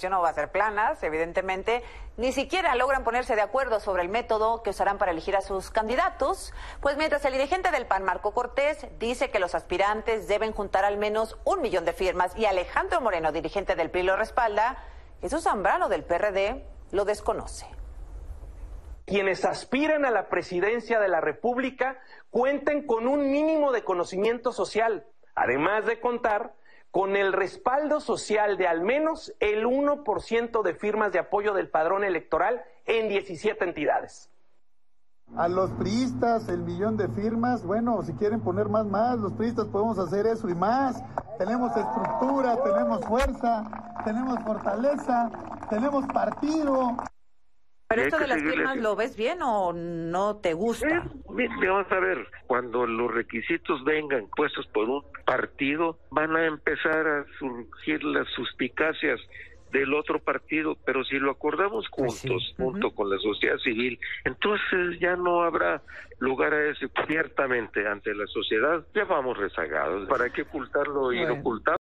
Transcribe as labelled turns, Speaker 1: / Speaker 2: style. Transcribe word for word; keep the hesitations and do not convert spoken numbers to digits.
Speaker 1: oposición no va a ser planas, evidentemente. Ni siquiera logran ponerse de acuerdo sobre el método que usarán para elegir a sus candidatos. Pues mientras el dirigente del P A N, Marco Cortés, dice que los aspirantes deben juntar al menos un millón de firmas y Alejandro Moreno, dirigente del P R I, lo respalda, Jesús Zambrano del P R D lo desconoce.
Speaker 2: Quienes aspiran a la presidencia de la República cuenten con un mínimo de conocimiento social, además de contar con el respaldo social de al menos el uno por ciento de firmas de apoyo del padrón electoral en diecisiete entidades.
Speaker 3: A los priistas, el millón de firmas, bueno, si quieren poner más, más, los priistas podemos hacer eso y más. Tenemos estructura, tenemos fuerza, tenemos fortaleza, tenemos partido.
Speaker 1: ¿Pero esto de las firmas lo ves bien o no te gusta?
Speaker 4: Eh, vamos a ver, cuando los requisitos vengan puestos por un partido, van a empezar a surgir las suspicacias del otro partido, pero si lo acordamos juntos, pues sí. junto uh-huh. con la sociedad civil, entonces ya no habrá lugar a eso. Ciertamente, ante la sociedad ya vamos rezagados. ¿Para qué ocultarlo bueno. inocultable?